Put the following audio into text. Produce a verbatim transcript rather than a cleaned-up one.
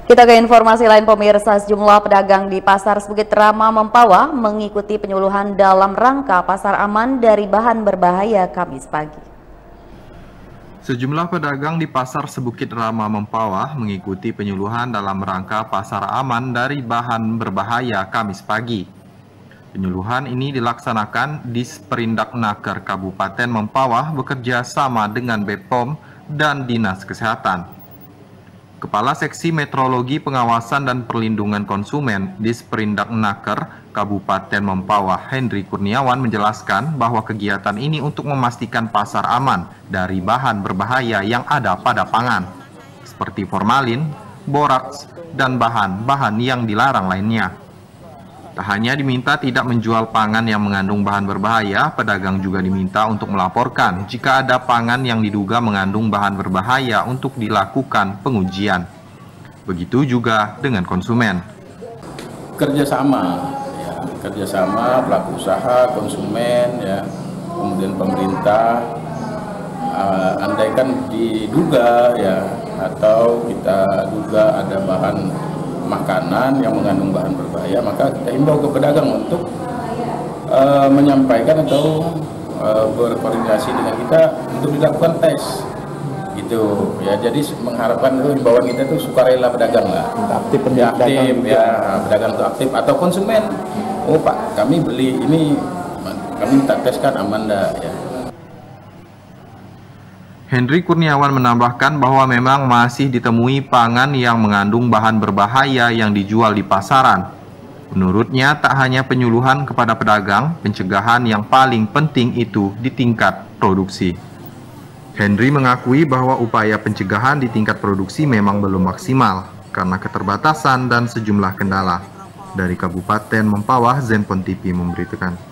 Kita ke informasi lain pemirsa, sejumlah pedagang di Pasar Bukit Rama Mempawah mengikuti penyuluhan dalam rangka pasar aman dari bahan berbahaya Kamis pagi. Sejumlah pedagang di Pasar Sebukit Rama Mempawah mengikuti penyuluhan dalam rangka pasar aman dari bahan berbahaya Kamis pagi. Penyuluhan ini dilaksanakan di Sperindak Naker Kabupaten Mempawah bekerja sama dengan B P O M dan Dinas Kesehatan. Kepala Seksi Metrologi Pengawasan dan Perlindungan Konsumen di Sperindak Naker Kabupaten Mempawah, Hendri Kurniawan menjelaskan bahwa kegiatan ini untuk memastikan pasar aman dari bahan berbahaya yang ada pada pangan, seperti formalin, boraks, dan bahan-bahan yang dilarang lainnya. Tak hanya diminta tidak menjual pangan yang mengandung bahan berbahaya, pedagang juga diminta untuk melaporkan jika ada pangan yang diduga mengandung bahan berbahaya untuk dilakukan pengujian. Begitu juga dengan konsumen. Kerjasama, ya, kerjasama pelaku usaha, konsumen, ya, kemudian pemerintah. Uh, andaikan diduga, ya, atau kita duga ada bahan makanan yang mengandung bahan berbahaya, maka kita himbau ke pedagang untuk uh, menyampaikan atau uh, berkoordinasi dengan kita untuk dilakukan tes, gitu ya. Jadi mengharapkan itu himbauan kita itu sukarela pedagang lah, aktif, ya, aktif ya, pedagang itu aktif atau konsumen. Oh Pak, kami beli ini, kami minta tes kan aman dah ya. Hendri Kurniawan menambahkan bahwa memang masih ditemui pangan yang mengandung bahan berbahaya yang dijual di pasaran. Menurutnya, tak hanya penyuluhan kepada pedagang, pencegahan yang paling penting itu di tingkat produksi. Hendri mengakui bahwa upaya pencegahan di tingkat produksi memang belum maksimal karena keterbatasan dan sejumlah kendala. Dari Kabupaten Mempawah, Zenpon T V memberitakan.